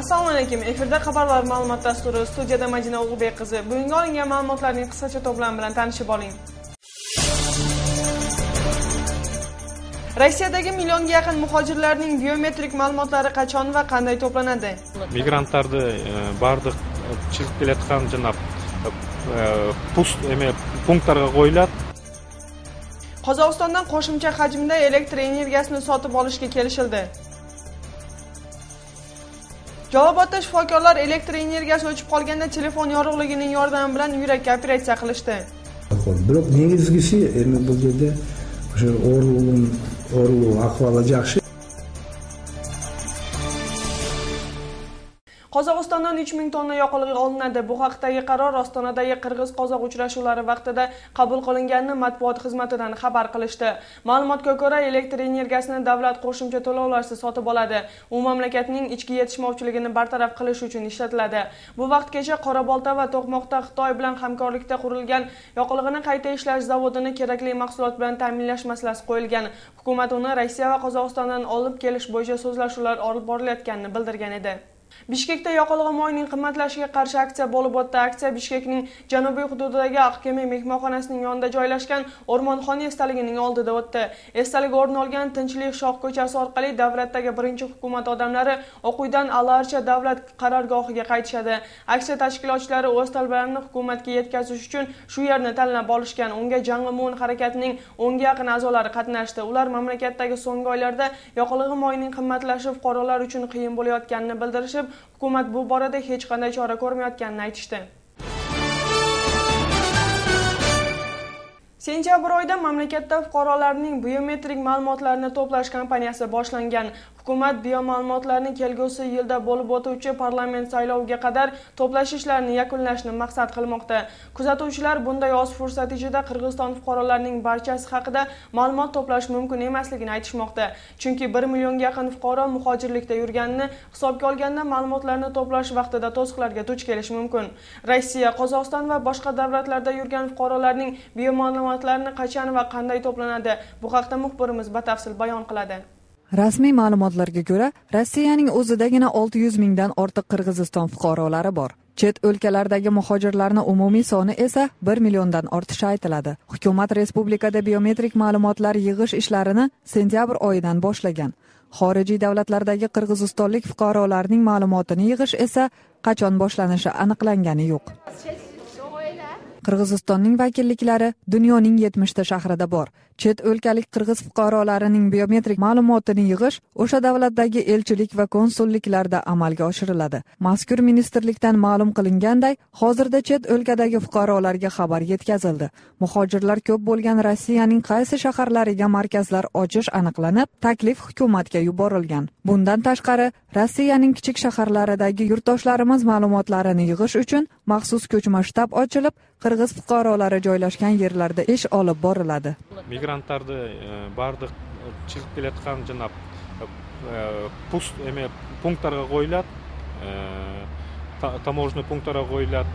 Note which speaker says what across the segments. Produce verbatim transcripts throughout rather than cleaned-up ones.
Speaker 1: Assalomu alaykum. Efirda xabarlar ma'lumot dasturi, studiyada Madina Ulug'bek qizi. Bugungi olingan ma'lumotlarning qisqacha to'plami bilan tanishib oling. Rossiyadagi millionga yaqin muhojirlarning biometrik ma'lumotlari qachon va qanday to'planadi?
Speaker 2: Migrantlarni bardıq chiqib kelayotgan janab pust punktlarga qo'yiladi.
Speaker 1: Qozog'istondan qo'shimcha hajmda elektr energiyasini sotib olishga kelishildi. Jalobotda shifokorlar elektr energiyasi o'chib qolganda telefon yorug'ligining yordami bilan yurakka operatsiya qilishdi.
Speaker 3: Biroq negizgisi endi bu yerda o'sha o'g'rilik o'g'rilik ahvoli yaxshi.
Speaker 1: Qozog'istondan uch ming tonna yoqilg'i olinadi. Bu haqdagi qaror Ostonadagi Qirg'iz-Qozoq uchrashuvlari vaqtida qabul qilinganini matbuot xizmatidan xabar qilishdi. Ma'lumotga ko'ra, elektr energiyasini davlat qo'shimcha to'lovlarsiz sotib oladi. U mamlakatning ichki yetishmovchiligini bartaraf qilish uchun ishlatiladi. Bu vaqtgacha Qorabolta va To'qmoqda Xitoy bilan hamkorlikda qurilgan yoqilg'ini qayta ishlash zavodini kerakli mahsulot bilan ta'minlash masalasi qo'yilgan. Hukumat uni Rossiya va Qozog'istondan olib kelish bo'yicha so'zlashuvlar olib borilayotganini bildirgan edi. Bishkekda yoqilg'i moyining qimmatlashiga qarshi aksiya bo'lib o'tdi. Aksiya Bishkekning janubiy hududidagi Aqkema mehmonxonasining yonida joylashgan O'rmonxon estaligining oldida o'tdi. Estalik o'rin olgan Tinchlik shoh ko'chasi orqali davlatdagi birinchi hukumat odamlari O'quydan Alarcha davlat qarorgohiga qaytishadi. Aksiya tashkilotchilari o'z talablarini hukumatga yetkazish uchun shu yerni tanlab olishgan. Unga Jangli Mo'n harakatining o'nga yaqin a'zolari qatnashdi. Ular mamlakatdagi so'nggi oylarda yoqilg'i moyining qimmatlashi fuqarolar uchun qiyin bo'layotganini bildirishib, hukumat bu borada hech qanday chora ko'rmayotganini aytishdi. Sentyabr oyida mamlakatda fuqarolarning biometrik ma'lumotlarini to'plash kampaniyasi boshlangan. Hukumat bioma'lumotlarni kelgusi yilda bo'lib o'tuvchi parlament sayloviga qadar to'plash ishlarini yakunlashni maqsad qilmoqda. Kuzatuvchilar bunday oz fursat ichida Qirg'iziston fuqarolarining barchasi haqida ma'lumot to'plash mumkin emasligini aytishmoqda. Chunki bir millionga yaqin fuqaro muhojirlikda yurganini hisobga olganda ma'lumotlarni to'plash vaqtida to'siqlarga duch kelishi mumkin. Rossiya, Qozog'iston va boshqa davlatlarda yurgan fuqarolarning bioma'lumotlarini qachon va qanday to'planadi? Bu haqda muxbirimiz batafsil bayon qiladi.
Speaker 4: Rasmiy ma'lumotlarga ko'ra, Rossiyaning o'zidagina olti yuz mingdan ortiq Qirg'iziston fuqarolari bor. Chet o'lkalardagi muhojirlarning umumiy soni esa bir milliondan ortishi aytiladi. Hukumat respublikada biometrik ma'lumotlar yig'ish ishlarini sentyabr oyidan boshlagan. Xorijiy davlatlardagi qirg'izistonlik fuqarolarning ma'lumotini yig'ish esa qachon boshlanishi aniqlangani yo'q. Qirg'izistonning vakilliklari dunyoning yetmishta shahrida bor. Chet o'lkalik qirg'iz fuqarolarining biometrik ma'lumotini yig'ish o'sha davlatdagi elchilik va konsulliklarda amalga oshiriladi. Mazkur ministerlikdan ma'lum qilinganday, hozirda chet o'lkadagi fuqarolarga xabar yetkazildi. Muhojirlar ko'p bo'lgan Rossiyaning qaysi shaharlariga markazlar ochish aniqlanib, taklif hukumatga yuborilgan. Bundan tashqari, Rossiyaning kichik shaharlaridagi yurtdoshlarimiz ma'lumotlarini yig'ish uchun maxsus ko'chma shtab ochilib, qirg'iz fuqarolari joylashgan yerlarda ish olib boriladi.
Speaker 2: Migrantlarni bardıq chiqib kelayotgan janab pust punktlarga qo'yiladi. Taможный punktlarga qo'yiladi.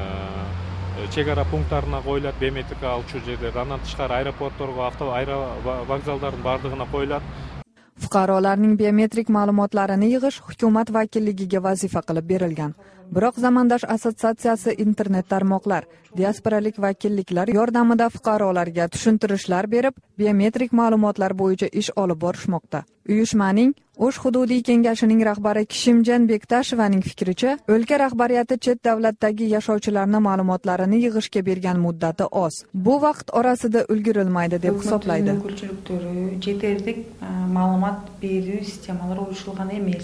Speaker 2: Chegara punktlarına qo'yiladi, biometrika aluvchi joylarga, andan tashqari aeroportlarga, avtovokzallarning bardığına qo'yiladi.
Speaker 4: Fuqarolarning biometrik ma'lumotlarini yig'ish hukumat vakilligiga vazifa qilib berilgan. Biroq Zamandosh assotsiatsiyasi internet tarmoqlar, diasporalik vakilliklar yordamida fuqarolarga tushuntirishlar berib, biometrik ma'lumotlar bo'yicha ish olib borishmoqda. Uyushmaning O'sh hududiy kengashining rahbari Kishimjan Bektashevaning fikricha, o'lka rahbariyati chet davlatdagi yashovchilarning ma'lumotlarini yig'ishga bergan muddati oz. Bu vaqt orasida ulgurilmaydi deb hisoblaydi.
Speaker 5: Yeterlik ma'lumot berish sistemalari o'rnatilgan emas.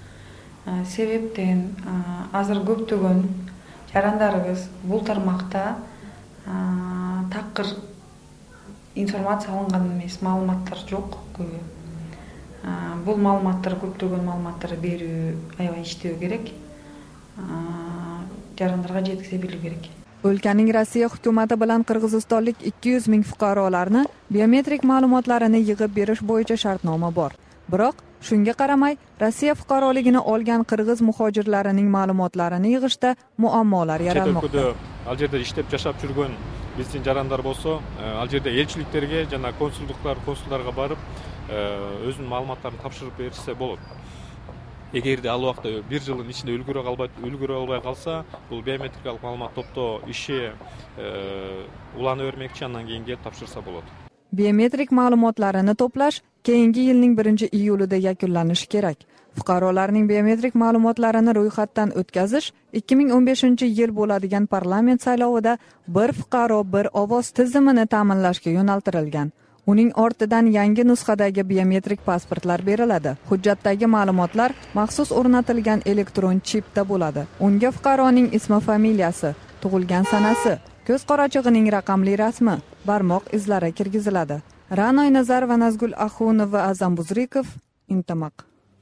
Speaker 5: Sebepten azir көптөгөн жарандарыбыз бул тармакта такыр информация алынган эмес, маалыматтар жок көбү. Бул маалыматтар көптөгөн маалыматтар берүү аябай иштөө керек. Жарандарга жеткизе билүү керек.
Speaker 4: O'lkaning Rossiya hukumati bilan qirg'izistonlik ikki yuz ming fuqarolarni biometrik ma'lumotlarini yig'ib berish bo'yicha shartnoma bor. Biroq shunga qaramay, Rossiya fuqaroligini olgan qirg'iz muhojirlarining ma'lumotlarini yig'ishda muammolar yaralmoqda.
Speaker 2: Al yerda ishlab yashab yurgan bizdin jaranдар болсо, ал жерде элчиликтерге жана консулдуктар, консулдарга барып, өзүнүн маалыматтарын тапшырып берсе болот. эгерде ал убакта бир жылдын ичинде үлгүрө калбай үлгүрө албай калса, бул биометрикалык маалымат топтоо иши улана бермекчи, андан кийин келип тапшырса болот.
Speaker 4: Biometrik ma'lumotlarini to'plash keyingi yilning birinchi iyulida yakunlanishi kerak. Fuqarolarning biometrik ma'lumotlarini ro'yxatdan o'tkazish ikki ming o'n beshinchi yil bo'ladigan parlament saylovida bir fuqaro bir ovoz tizimini ta'minlashga yo'naltirilgan. Uning ortidan yangi nusxadagi biometrik pasportlar beriladi. Hujjatdagi ma'lumotlar maxsus o'rnatilgan elektron chipda bo'ladi. Unga fuqaroning ismi, familiyasi, tug'ilgan sanasi, ko'z qorachig'ining raqamli rasmi, barmoq izlari kirgiziladi. Ra'noy Nazar va Nazgul Axunova va Azam Buzrikov, Intamaq.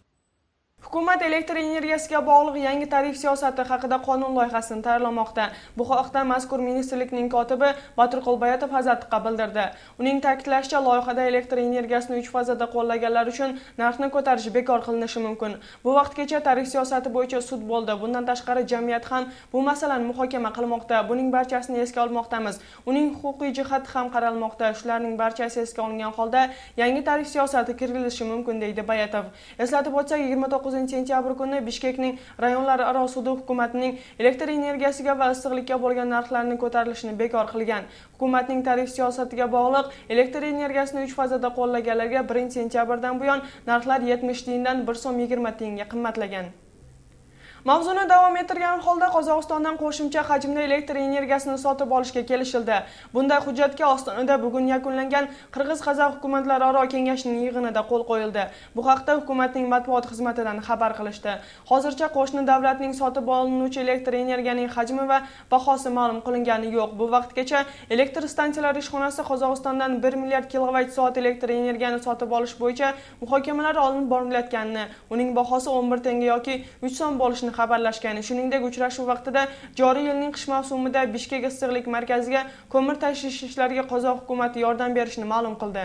Speaker 1: Hukumat elektr energiyasiga bog'liq yangi tarif siyosati haqida qonun loyihasini tayyorlamoqda. Bu haqda mazkur ministrlikning kotibi Botir Qulbayatov Hazatiqqa bildirdi. Uning ta'kidlashicha, loyihada elektr energiyasini uch fazada qo'llaganlar uchun narxni ko'tarish bekor qilinishi mumkin. Bu vaqtgacha tarif siyosati bo'yicha sud bo'ldi. Bundan tashqari jamiyat ham bu masalani muhokama qilmoqda. Buning barchasini esga olmoqdamiz. Uning huquqiy jihati ham qaralmoqda. Shularning barchasi esga olingan holda yangi tarif siyosati kirilishi mumkin, deydi Bayatov. Eslatib o'tsak, yigirma to'qqizinchi sentyabr kuni Bishkekning rayonlararo sudi hukumatning elektr energiyasiga va issiqlikka bo'lgan narxlarni ko'tarilishini bekor qilgan. Hukumatning tarif siyosatiga bog'liq elektr energiyasini uch fazada qo'llaganlarga birinchi sentyabrdan buyon narxlar yetmish tiyindan bir so'm yigirma tiyinga qimmatlagan. Mavzuni davom ettirgan holda Qozog'istondan qo'shimcha hajmda elektr energiyasini sotib olishga kelishildi. Bunday hujjatga Ostonada bugun yakunlangan Qirg'iz-Qozoq hukumatlararo kengashining yig'inida qo'l qo'yildi. Bu haqda hukumatning matbuot xizmatidan xabar qilishdi. Hozircha qo'shni davlatning sotib olinuvchi elektr energiyaning hajmi va bahosi ma'lum qilingani yo'q. Bu vaqtgacha elektr stansiyalari ishxonasi Qozog'istondan bir milliard kilovatt soat elektr energiyani sotib olish bo'yicha muhokamalar olib borilayotganini, uning bahosi o'n bir tanga yoki uch so'm bo'lishini xabarlashgan. Shuningdek, uchrashuv vaqtida joriy yilning qish mavsumida Bishkek issiqlik markaziga ko'mir tashish ishlariga Qozoq hukumati yordam berishini ma'lum qildi.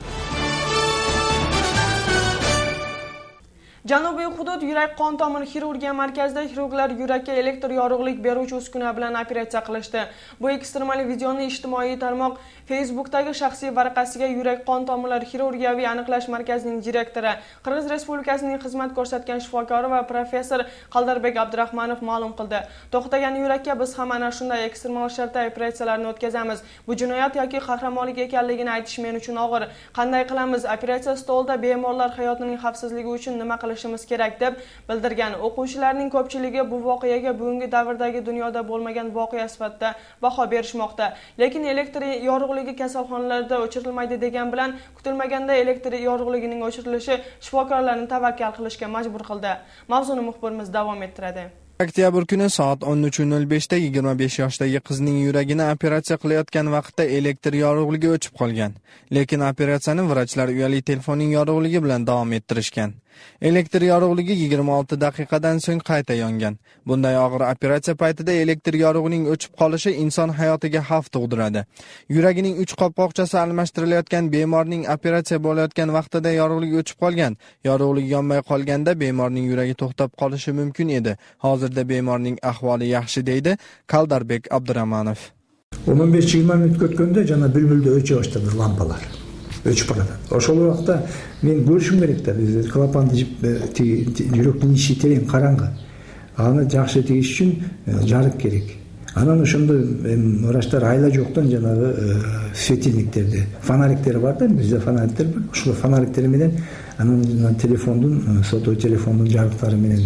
Speaker 1: Janubiy hudud yurak qon tomir xirurgiya markazida xirurglar yurakka elektr yorug'lik beruvchi uskuna bilan operatsiya qilishdi. Bu ekstremal videoni ijtimoiy tarmoq Facebookdagi shaxsiy varaqasiga yurak qon tomirlari xirurgiyaviy aniqlash markazining direktori, Qirg'iz Respublikasining xizmat ko'rsatgan shifokori va professor Qaldarbek Abdurahmanov ma'lum qildi. To'xtagan yurakka biz ham ana shunday ekstremal shartda operatsiyalarni o'tkazamiz. Bu jinoyat yoki qahramonlik ekanligini aytish men uchun og'ir. Qanday qilamiz? Operatsiya stolida bemorlar hayotining xavfsizligi uchun nima qilishimiz kerak deb bildirgan. O'quvchilarning ko'pchiligi bu voqeaga bugungi davrdagi dunyoda bo'lmagan voqea sifatida baho berishmoqda. Lekin elektr yorug'ligi kasalxonalarda o'chirilmaydi degan bilan kutilmaganda elektr yorug'ligining o'chirilishi shifokorlarni tavakkal qilishga majbur qildi. Mavzuni muxbirimiz davom ettiradi.
Speaker 6: Oktyabr kuni soat o'n uch nol beshda yigirma besh yoshdagi qizning yuragini operatsiya qilayotgan vaqtda elektr yorug'ligi o'chib qolgan. Lekin operatsiyani vrachlar uyali telefonning yorug'ligi bilan davom ettirishgan. Elektr yorug'ligi yigirma olti daqiqadan so'ng qayta yongan. Bunday og'ir operatsiya paytida elektr yorug'ining o'chib qolishi inson hayotiga xavf tug'diradi. Yuragining uch qopqoqchasi almashtirilayotgan bemorning operatsiya bo'layotgan vaqtida yorug'lik o'chib qolgan. Yorug'lik yonmay qolganda bemorning yuragi to'xtab qolishi mumkin edi. Hozirda bemorning ahvoli yaxshi, deydi Qaldarbek Abdurahmanov.
Speaker 3: o'n besh yigirma minut o'tganda jana bülbülde o'cha boshladi lampalar. O'chib qoladi. O'sha vaqtda men ko'rishim kerak da, biz klapanni yurakning ichi tereң qarаңғы. Аны жақсы tegish uchun жарык керек. Анан ошондо врачтар айла жоктон жанагы светильниктерди, фонариктер бар да, бизде фонариктер бар. Ошол фонариктер менен анан телефондун, сотовый телефондун жарыктары менен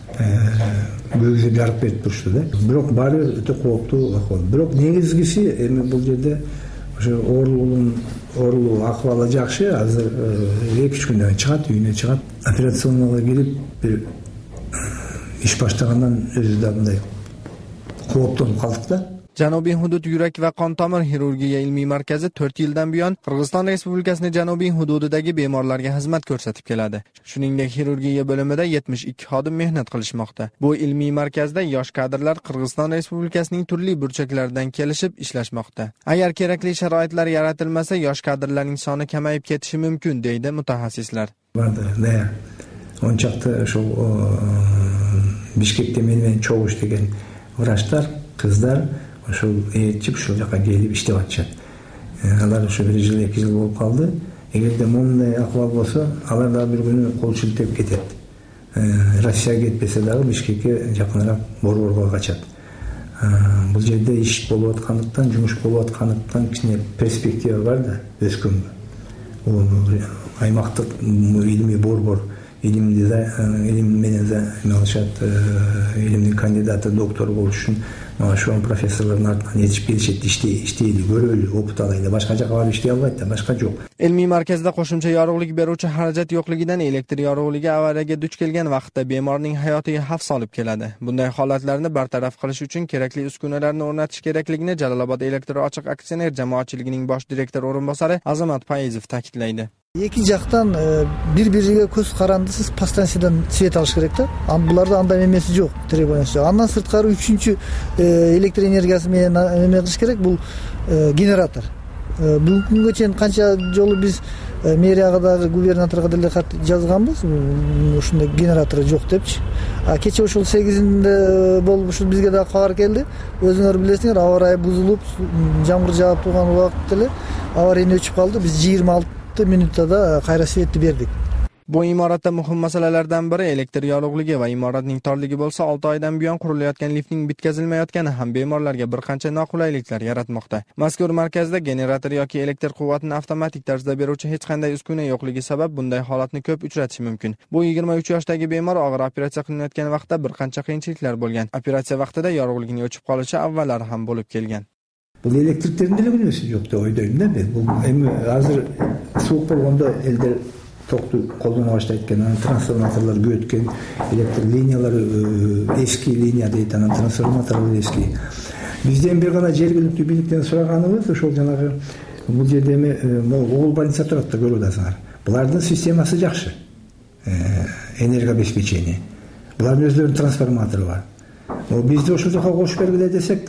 Speaker 3: көгүзүп жарык берип турушты да. Бирок баары өтө кооптуу акыбал. Бирок негизгиси эми бул жерде ошо оорулуунун оорулуу акыбалы жакшы. Азыр эки үч күндөн чыгат, үйүнө чыгат. Операционнога кирип бир иш баштагандан өзү да мындай kooптонуп калдык да.
Speaker 6: Janubiy hudud yurak va qon tomir xirurgiya ilmiy markazi to'rt yildan buyon Qirg'iziston Respublikasining janubiy hududidagi bemorlarga xizmat ko'rsatib keladi. Shuningdek, xirurgiya bo'limida yetmish ikki xodim mehnat qilishmoqda. Bu ilmiy markazda yosh kadrlar Qirg'iziston Respublikasining turli burchaklaridan kelishib ishlashmoqda. Agar kerakli sharoitlar yaratilmasa, yosh kadrlarning soni kamayib ketishi mumkin, deydi mutaxassislar.
Speaker 3: Onchaqda shu Bishkekda men cho'g' ishlagan vrachlar, qizlar ошо ээрчип ушул жака келип иштеп атышат. Алар ошо бир жыл, эки жыл болуп калды. Эгерде мондай акыбал болсо, алар да бир күнү кол шилтеп кетет. Rossiyaga ketпесе дагы Бишкекке жакыныраак Борборго качат. Бул жерде иш болуп аткандыктан, жумуш болуп аткандыктан кичине перспектива бар да өскөнгө. Бул аймактык илимий борбор илимди илим менен занималышат, илимдин кандидаты, доктор болуш үчүн ошол профессорлордун артынан этип келишет, иштейли, көрөлү, опыт алайлы. Башка жака барып иштей албайт да, башка жок.
Speaker 6: Ilmiy markazda qo'shimcha yorug'lik beruvchi xarajat yo'qligidan elektr yorug'ligi avariyaga duch kelgan vaqtda bemorning hayotiga xavf solib keladi. Bunday holatlarni bartaraf qilish uchun kerakli uskunalarni o'rnatish kerakligini Jalolobod elektr ochiq aksioner jamoatchiligining bosh direktor o'rinbosari Azamat Fayizov ta'kidlaydi.
Speaker 7: Эки жактан бири-бириге көз карандысыз постанциядан свет алыш керек да. Буларда андай эмеси жок, требованиясы жок. Андан сырткары үчүнчү электр энергиясы менен эме кылыш керек, бул генератор. Бүгүнкү күнгө чейин канча жолу биз мэрияга дагы губернаторго деле кат жазганбыз, ушундай генератору жок депчи. А кече ушул сегизинде болуп ушул бизге дагы кабар келди. Өзүңөр билесиңер, аба ырайы бузулуп, жамгыр жаап турган убакытта эле авария өчүп калды. Биз жыйырма алты minutda da qayra svetni berdik.
Speaker 6: Bu imoratda muhim masalalardan biri elektr yorug'ligi va imoratning torligi bo'lsa, olti oydan buyon qurilayotgan liftning bitkazilmayotgani ham bemorlarga bir qancha noqulayliklar yaratmoqda. Mazkur markazda generator yoki elektr quvvatini avtomatik tarzda beruvchi hech qanday uskuna yo'qligi sabab bunday holatni ko'p uchratish mumkin. Bu yigirma uch yoshdagi bemor og'ir operatsiya qilinayotgan vaqtda bir qancha qiyinchiliklar bo'lgan. Operatsiya vaqtida yorug'likning o'chib qolishi avvallari ham bo'lib kelgan.
Speaker 3: Бул электриктердин деле күнөөсү жок деп ойдойм да мен. Бул эми азыр суук болгондо элдер токту колдоно баштайт экен, анан трансформаторлор көткөн, электр линиялары эски линия дейт, анан трансформаторлор эски. Бизден бир гана жергиликтүү бийликтен сураганыбыз ошол жанагы бул жерде эми Оол больница турат да, көрүп атасыңар. Булардын системасы жакшы. Энергообеспечение. Булардын өздөрүнүн трансформатору бар. Bizde ошол жака кошуп бергиле десек,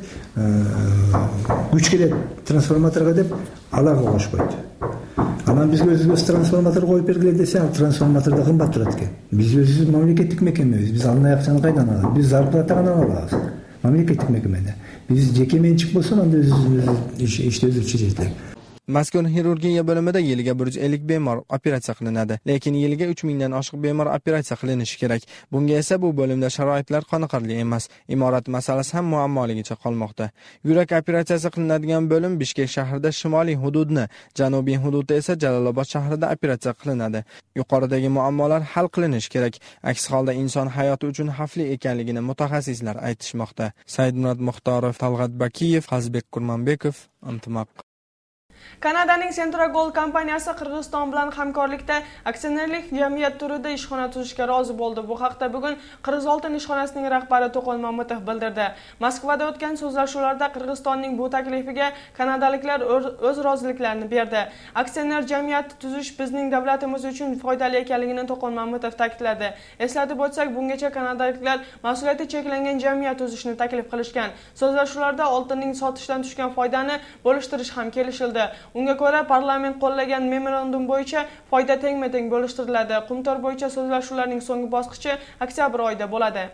Speaker 3: күч келет трансформаторго деп аларга кошпойт. Анан бизге өзүбүз трансформатор коюп бергиле десе, ал трансформатор да кымбат турат экен. Биз өзүбүз мамлекеттик мекемебиз, биз алынай акчаны кайдан алабыз? Биз зарплата гана алабыз. Мамлекеттик мекемеде. Биз жеке менчик болсо, анда өзүбүз ишти өзүбүз чечет.
Speaker 6: Mazkur xirurgiya bo'limida yiliga bir yuz ellik bemor operatsiya qilinadi, lekin yiliga uch mingdan oshiq bemor operatsiya qilinishi kerak. Bunga esa bu bo'limda sharoitlar qoniqarli emas. Imorat masalasi ham muammoligicha qolmoqda. Yurak operatsiyasi qilinadigan bo'lim Bishkek shahrida shimoliy hududni, janubiy hududda esa Jalolobod shahrida operatsiya qilinadi. Yuqoridagi muammolar hal qilinishi kerak. Aks holda inson hayoti uchun xavfli ekanligini mutaxassislar aytishmoqda. Saidmurod Muxtorov, Talg'at Bakiyev, Hazbek Kurmanbekov, Antimoq.
Speaker 1: Kanadaning Centragol kompaniyasi Qirg'iziston bilan hamkorlikda aksionerlik jamiyat turida ishxona tuzishga rozi bo'ldi. Bu haqda bugun Qirg'iz oltin ishxonasining rahbari To'qol Mamutov bildirdi. Moskvada o'tgan so'zlashuvlarda Qirg'izistonning bu taklifiga kanadaliklar o'z roziliklarini berdi. Aksioner jamiyat tuzish bizning davlatimiz uchun foydali ekanligini To'qol Mamutov ta'kidladi. Eslatib o'tsak, bungacha kanadaliklar mas'uliyati cheklangan jamiyat tuzishni taklif qilishgan. So'zlashuvlarda oltinning sotishdan tushgan foydani bo'lishtirish ham kelishildi. Unga ko'ra, parlament qo'llagan memorandum bo'yicha foyda tengma-teng bo'lishtiriladi. Qumtor bo'yicha so'zlashuvlarning so'nggi bosqichi oktyabr oyida bo'ladi.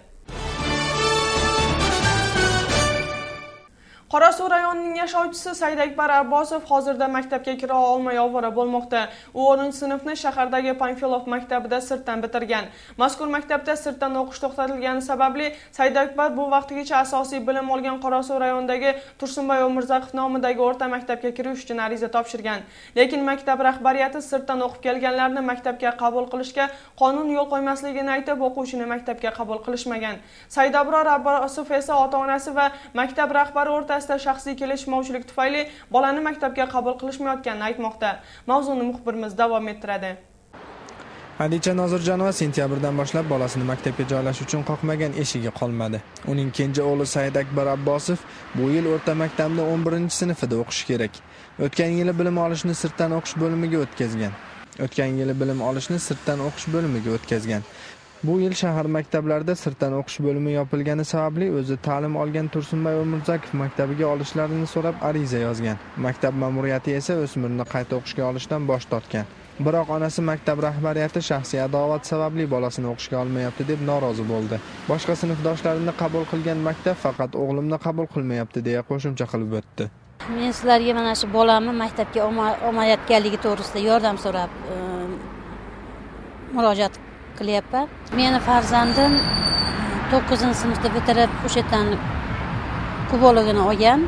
Speaker 1: Qorasuv rayonining yashovchisi Saidakbar Abbosov hozirda maktabga kira olmay ovora bo'lmoqda. U o'ninchi sinfni shahardagi Panfilov maktabida sirtdan bitirgan. Mazkur maktabda sirtdan o'qish to'xtatilgani sababli Saidakbar bu vaqtgacha asosiy bilim olgan Qorasuv rayonidagi Tursunboy O'mirzaqov nomidagi o'rta maktabga kirish uchun ariza topshirgan. Lekin maktab rahbariyati sirtdan o'qib kelganlarni maktabga qabul qilishga qonun yo'l qo'ymasligini aytib, o'quvchini maktabga qabul qilishmagan. Saidabror Abbosov esa ota-onasi va maktab rahbari o'rta shaxsiy kelishmovchilik tufayli bolani maktabga qabul qilishmayotganini aytmoqda. Mavzuni muxbirimiz davom ettiradi.
Speaker 6: Hadicha Nozirjonova sentyabrdan boshlab bolasini maktabga joylash uchun qoqmagan eshigi qolmadi. Uning kenja o'g'li Saidakbar Abbosov bu yil o'rta maktabda o'n birinchi sinfida o'qishi kerak. O'tgan yili bilim olishni sirtdan o'qish bo'limiga o'tkazgan. O'tgan yili bilim olishni sirtdan o'qish bo'limiga o'tkazgan. Bu yil shahar maktablarida sirtdan o'qish bo'limi yopilgani sababli o'zi ta'lim olgan Tursunboy O'mirzaqov maktabiga olishlarini so'rab ariza yozgan. Maktab ma'muriyati esa o'smirni qayta o'qishga olishdan bosh tortgan. Biroq onasi maktab rahbariyati shaxsiy adovat sababli bolasini o'qishga olmayapti deb norozi bo'ldi. Boshqa sinfdoshlarini qabul qilgan maktab faqat o'g'limni qabul qilmayapti deya qo'shimcha qilib o'tdi.
Speaker 8: Men sizlarga mana shu bolamni maktabga olmayotganligi to'g'risida yordam so'rab murojaat qilyapman. Meni farzandim to'qqizinchi sinfda bitirib, o'sha yerdan kubologini olgan.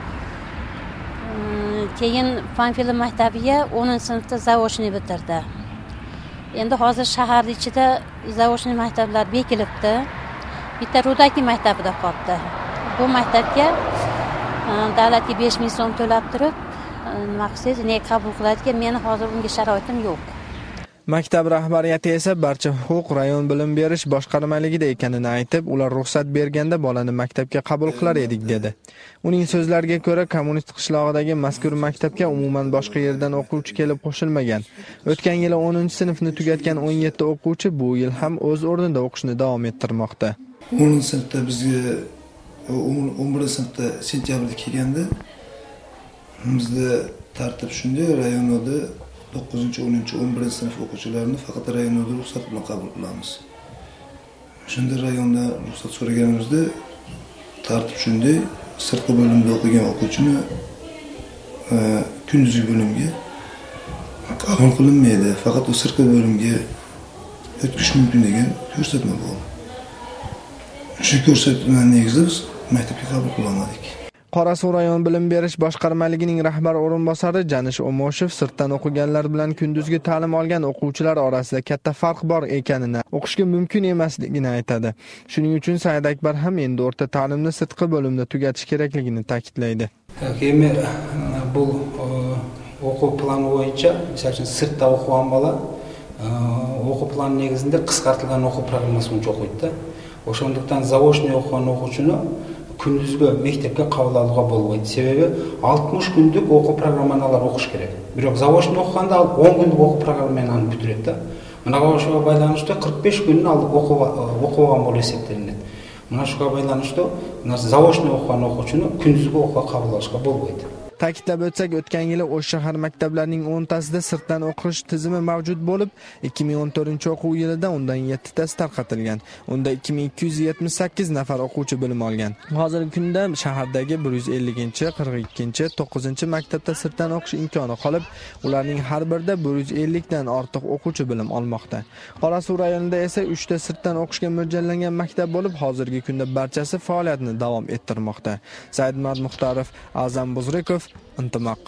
Speaker 8: Keyin Panfil maktabiga o'ninchi sinfda zaochniy bitirdi. Endi hozir shaharning ichida zaochniy maktablar bekilibdi. Bitta Rudaki maktabida qoldi. Bu maktabga davlatga besh ming so'm to'lab turib, nima qilsangiz, ne qabul qiladigan, meni hozir unga sharoitim yo'q.
Speaker 6: Maktab rahbariyati esa barcha huquq rayon bilim berish boshqarmaligida ekanini aytib, ular ruxsat berganda bolani maktabga qabul qilar edik dedi. Uning so'zlariga ko'ra, kommunist qishlog'idagi mazkur maktabga umuman boshqa yerdan o'quvchi kelib qo'shilmagan. O'tgan yili o'ninchi sinfni tugatgan o'n yetti o'quvchi bu yil ham o'z o'rnida o'qishni davom ettirmoqda.
Speaker 9: o'ninchi sinfda bizga o'n birinchi sinfda sentyabrda kelganda bizda tartib shunday, rayonda to'qqizinchi, o'ninchi, o'n birinchi sinf o'quvchilarini faqat rayonda ruxsat bilan qabul qilamiz. Shunda rayonda ruxsat so'raganimizda tartib shunday, sirtqi bo'limda o'qigan o'quvchini kunduzgi bo'limga qabul qilinmaydi, faqat u sirtqi bo'limga o'tkish mumkin degan ko'rsatma bo'ldi. Shu ko'rsatma negizida biz maktabga qabul qilolmadik.
Speaker 6: Qorasuv rayon bilim berish boshqarmaligining rahbar o'rinbosari Janish Omoshev sirtdan o'qiganlar bilan kunduzgi ta'lim olgan o'quvchilar orasida katta farq bor ekanini, o'qishga mumkin emasligini aytadi. Shuning uchun Said Akbar ham endi o'rta ta'limni sirtqi bo'limda tugatish kerakligini ta'kidlaydi.
Speaker 10: Keyin bu o'quv plani bo'yicha, masalan, sirtda o'qigan bola o'quv plani negizida qisqartirilgan o'quv programmasi bo'yicha o'qiydi. O'shandaqdan zaochniy o'qigan o'quvchini kunduzgi maktabga qabul olishga bo'lmaydi. Sababi oltmish kunlik o'quv programmalarini o'qish kerak. Biroq zaochniy o'qiganda o'n kunlik o'quv programmalarini bitiradi. Mana o'shaga baylanishda qirq besh kunni olib o'qib o'qigan bo'lib hisoblanadi. Mana shuga baylanishda zaochniy o'qigan o'quvchini kunduzgi o'quv qabul olishga bo'lmaydi.
Speaker 6: Ta'kidlab o'tsak, o'tgan yili O'sh shahar maktablarining o'ntasida sirtdan o'qish tizimi mavjud bo'lib, ikki ming o'n to'rtinchi o'quv yilida undan yettitasi tarqatilgan. Unda ikki ming ikki yuz yetmish sakkiz nafar o'quvchi bilim olgan. Hozirgi kunda shahardagi bir yuz ellinchi, qirq ikkinchi, to'qqizinchi maktabda sirtdan o'qish imkoni qolib, ularning har birida bir yuz ellik dan ortiq o'quvchi bilim olmoqda. Qorasuv rayonida esa uchta sirtdan o'qishga mo'ljallangan maktab bo'lib, hozirgi kunda barchasi faoliyatini davom ettirmoqda. Saidmad Muxtorov, Azam Buzrikov, Intimaq.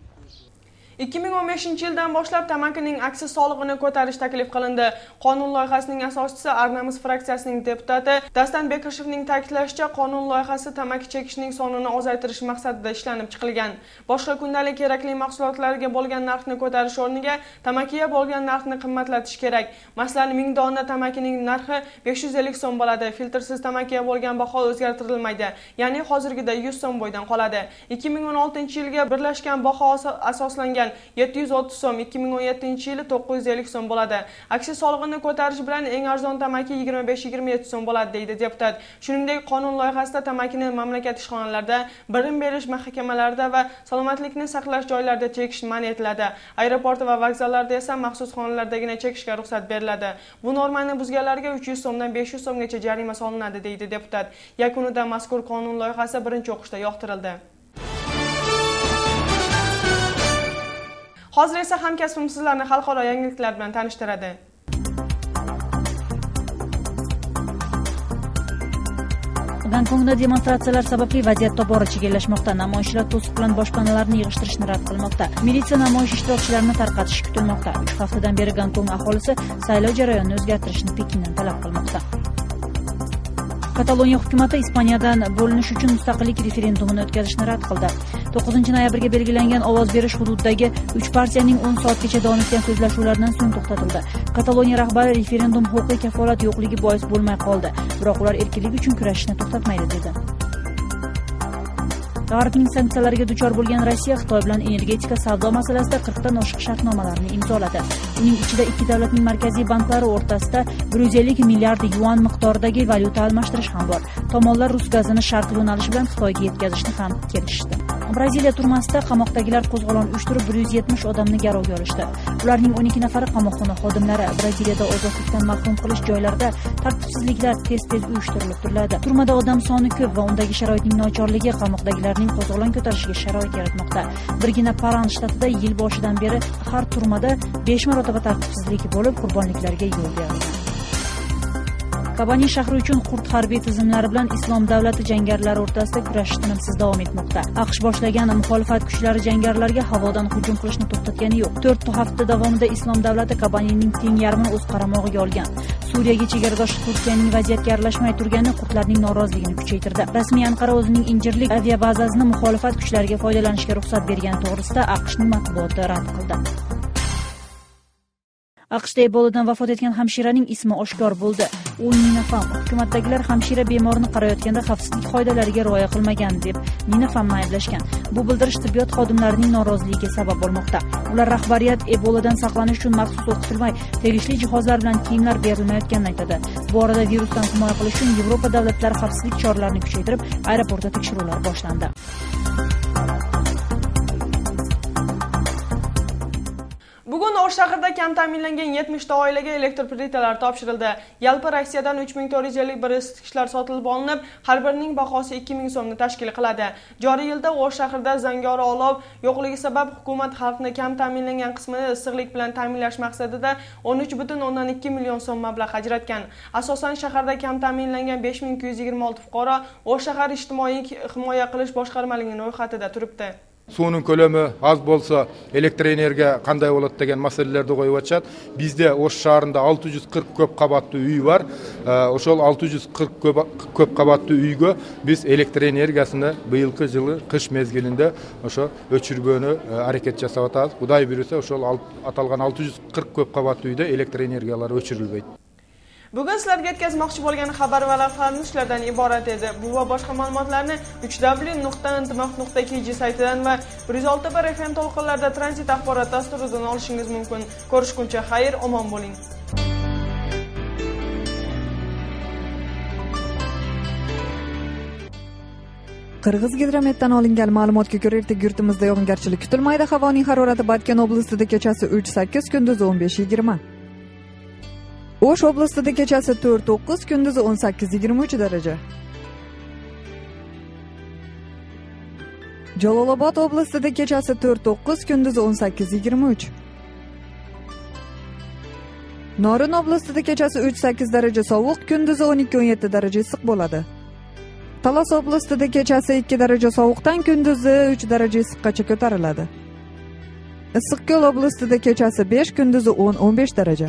Speaker 1: ikki ming o'n beshinchi yildan boshlab tamakining aksiz solig'ini ko'tarish taklif qilindi. Qonun loyihasining asoschisi Arnamiz fraksiyasining deputati Dastan Bekirshevning ta'kidlashicha, qonun loyihasi tamaki chekishning sonini ozaytirish maqsadida ishlanib chiqilgan. Boshqa kundalik kerakli mahsulotlarga bo'lgan narxni ko'tarish o'rniga tamakiga bo'lgan narxni qimmatlatish kerak. Masalan, ming dona tamakining narxi besh yuz ellik so'm bo'ladi. Filtrsiz tamakiga bo'lgan baho o'zgartirilmaydi. Ya'ni hozirgida yuz so'm bo'yidan qoladi. ikki ming o'n oltinchi yilga birlashgan baho asoslangan yetti yuz o'ttiz so'm, ikki ming o'n yettinchi yili to'qqiz yuz ellik so'm bo'ladi. Aksiz solig'ini ko'tarish bilan eng arzon tamaki yigirma besh yigirma yetti so'm bo'ladi deydi deputat. Shuningdek, qonun loyihasida tamakini mamlakat ishxonalarida, birim berish mahkamalarida va salomatlikni saqlash joylarida chekish man etiladi. Aeroport va vokzallarda esa maxsus xonalardagina chekishga ruxsat beriladi. Bu normani buzganlarga uch yuz so'mdan besh yuz so'mgacha jarima solinadi deydi deputat. Yakunida mazkur qonun loyihasi birinchi o'qishda yoqtirildi. Hozir esa hamkasbim sizlarni xalqaro yangiliklar bilan tanishtiradi.
Speaker 11: Gonkongda demonstratsiyalar sababli vaziyat tobora chigallashmoqda. Namoyishchilar to'siq bilan boshpanalarni yig'ishtirishni rad qilmoqda. Militsiya namoyish ishtirokchilarini tarqatishi kutilmoqda. uch haftadan beri Gonkong aholisi saylov jarayonini o'zgartirishni Pekindan talab qilmoqda. Kataloniya hukumati Ispaniyadan bo'linish uchun mustaqillik referendumini o'tkazishni rad qildi. to'qqizinchi noyabrga belgilangan ovoz berish hududidagi uch partiyaning o'n soatgacha davom etgan so'zlashuvlaridan so'ng to'xtatildi. Kataloniya rahbari referendum huquqiy kafolat yo'qligi bois bo'lmay qoldi, biroq ular erkinlik uchun kurashishni to'xtatmaydi dedi. G'arbning sanksiyalariga duchor bo'lgan Rossiya Xitoy bilan energetika savdo masalasida qirqdan oshiq shartnomalarni imzoladi. Uning ichida ikki davlatning markaziy banklari o'rtasida bir yuz ellik milliard yuan miqdoridagi valyuta almashtirish ham bor. Tomonlar rus gazini sharq yo'nalishi bilan Xitoyga yetkazishni ham kelishdi. Braziliya turmasida qamoqdagilar qo'zg'olon uyushtirib bir yuz yetmish odamni garovga olishdi. Ularning o'n ikki nafari qamoqxona xodimlari. Braziliyada ozodlikdan mahrum qilish joylarida tartibsizliklar tez-tez uyushtirilib turiladi. Turmada odam soni ko'p va undagi sharoitning nochorligi qamoqdagilarning qo'zg'olon ko'tarishiga sharoit yaratmoqda. Birgina Paran shtatida yil boshidan beri har turmada besh marotaba tartibsizlik bo'lib, qurbonliklarga yo'l berilgan. Kobani shahri uchun kurd harbiy tizimlari bilan Islom davlati jangarilar o'rtasida kurash tinimsiz davom etmoqda. AQSh boshlagan muxolifat kuchlari jangarilarga havodan hujum qilishni to'xtatgani yo'q. to'rt hafta davomida Islom davlati Kobanining teng yarmini o'z qaramog'iga olgan. Suriyaga chegaradosh Turkiyaning vaziyatga aralashmay turgani kurdlarning noroziligini kuchaytirdi. Rasmiy Anqara o'zining Injirlik aviabazasini muxolifat kuchlariga foydalanishga ruxsat bergani to'g'risida AQShning matbuoti rad qildi. AQShda Eboladan vafot etgan hamshiraning ismi oshkor bo'ldi. U Nina Pham. Hukumatdagilar hamshira bemorni qarayotganda xavfsizlik qoidalariga rioya qilmagan deb Nina Phamni ayblashgan. Bu bildirish tibbiyot xodimlarining noroziligiga sabab bo'lmoqda. Ular rahbariyat Eboladan saqlanish uchun maxsus o'qitilmay, tegishli jihozlar bilan kiyimlar berilmayotganini aytadi. Bu orada virusdan himoya qilish uchun Yevropa davlatlari xavfsizlik choralarini kuchaytirib, aeroportda tekshiruvlar boshlandi.
Speaker 1: Bugun O'sh shahrida kam ta'minlangan yetmishta oilaga elektr plitalar topshirildi. Yalpi Rossiyadan uch ming to'rt yuz ellik bir isitgichlar sotilib olinib, har birining bahosi ikki ming so'mni tashkil qiladi. Joriy yilda O'sh shahrida zangori olov yo'qligi sabab hukumat xalqni kam ta'minlangan qismini issiqlik bilan ta'minlash maqsadida o'n uch butun o'ndan ikki million so'm mablag' ajratgan. Asosan shaharda kam ta'minlangan besh ming ikki yuz yigirma olti fuqaro O'sh shahar ijtimoiy himoya qilish boshqarmaligining ro'yxatida turibdi.
Speaker 12: Suunun ko'lami az bo'lsa, elektr energiya qanday bo'ladi degan masalalarni qo'yib o'tishadi. Bizda O'sh shahrida olti yuz qirq ko'p qavatli uy bor. O'shol olti yuz qirq ko'p qavatli uyga biz elektr energiyasini bu yilgi yili qish mezgilida o'sha o'chirgani harakat jasab o'tamiz. Xudoy buyursa, o'shol atalgan olti yuz qirq ko'p qavatli uyda elektr energiyalari o'chirilmaydi.
Speaker 1: Bugun sizlarga yetkazmoqchi bo'lgan xabar va lavhalarimiz shulardan iborat edi. Bu va boshqa ma'lumotlarni uch w nuqta intimoq nuqta kg saytidan va bir yuz olti bir F M to'lqinlarida tranzit axborot dasturidan olishingiz mumkin. Ko'rishguncha xayr, omon bo'ling.
Speaker 4: Qirg'iz gidrometdan olingan ma'lumotga ko'ra, ertaga yurtimizda yog'ingarchilik kutilmaydi. Havoning harorati Batken oblastida kechasi uch sakkiz, kunduzi o'n besh yigirma. O'sh oblastida kechasi to'rt to'qqiz, kunduzi o'n sakkiz yigirma uch daraja. Jalolobod oblastida kechasi to'rt to'qqiz, kunduzi o'n sakkiz yigirma uch. Norin oblastida kechasi uch sakkiz daraja sovuq, kunduzi o'n ikki o'n yetti daraja issiq bo'ladi. Talas oblastida kechasi ikki daraja sovuqdan kunduzi uch daraja issiqqacha ko'tariladi. Issiqko'l oblastida kechasi besh, kunduzi o'n o'n besh daraja.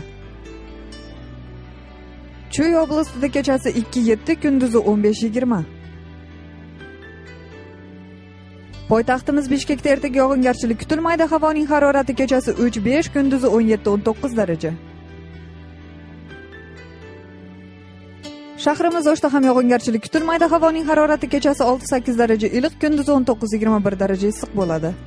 Speaker 4: Chuy oblastida kechasi ikki yetti, kunduzi o'n besh yigirma. Poytaxtimiz Bishkekda ertaga yog'ingarchilik kutilmaydi. Havoning harorati kechasi uch besh, kunduzi o'n yetti o'n to'qqiz daraja. Shahrimiz O'shda ham yog'ingarchilik kutilmaydi. Havoning harorati kechasi olti sakkiz daraja iliq, kunduzi o'n to'qqiz yigirma bir daraja issiq bo'ladi.